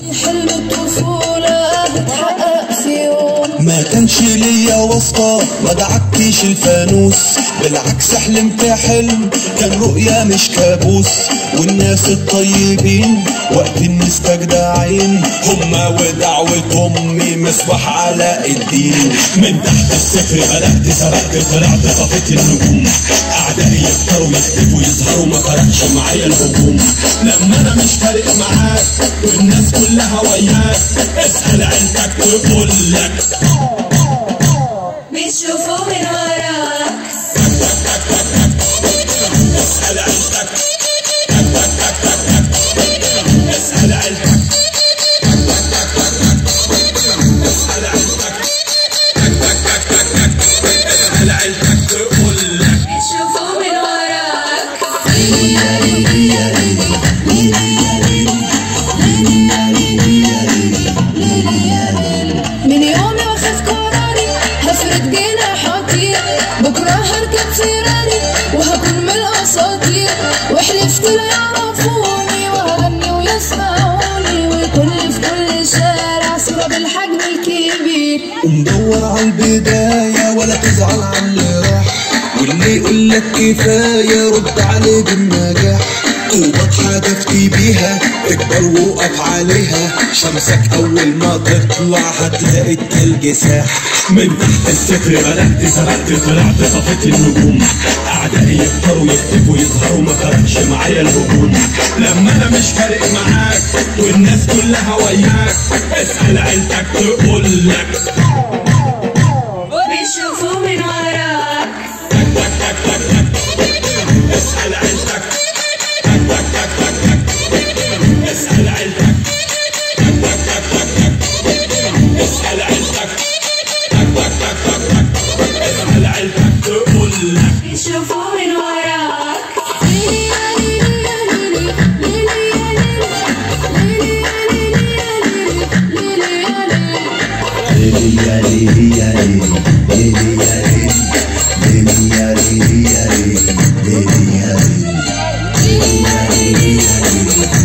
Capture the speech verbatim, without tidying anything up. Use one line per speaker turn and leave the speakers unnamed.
حلم الطفولة اتحقق في يوم.
ما كانش ليا واسطة ما دعكتش الفانوس، بالعكس حلمت حلم كان رؤيا مش كابوس. والناس الطيبين وقت المستجدعين هما ودعوة امي مصباح علاء الدين. من تحت الصفر بدأت سبقت طلعت طفت النجوم، اعدائي يختاروا يختفوا يظهروا ما فرقش معايا الهجوم. لما انا مش فارق معاك والناس كلها وياك، اسأل عيلتك تقول لك
بيشوفوا من وراك.
اسأل عيلتك اسأل عيلتك اسأل عيلتك اسأل عيلتك تقول لك
بيشوفوا من وراك. من يومي واخد قراري هفرد جناحاتي، بكره هركب فيراري وهكون من الاساطير. وحلفت لا يعرفوني وهغني ويسمعوني، وكل في كل شارع صورة بالحجم الكبير.
ومدور على البداية ولا تزعل على اللي راح، واللي يقولك كفاية رد عليه بالنجاح. طوبات حدفتي بيها تكبر وقف عليها، شمسك اول ما تطلع هتلاقي التلج ساح. من تحت الصفر بدأت سبقت طلعت طفت النجوم، اعدائي يختاروا يختفوا يظهروا ما فرقش معايا الهجوم. لما انا مش فارق معاك والناس كلها وياك، اسأل عيلتك تقول لك
بيشوفوا من وراك.
اسأل عيلتك اسأل عيلتك اسأل عيلتك اسأل عيلتك تقول لك
بيشوفوا من وراك.
ليلي يا ليلي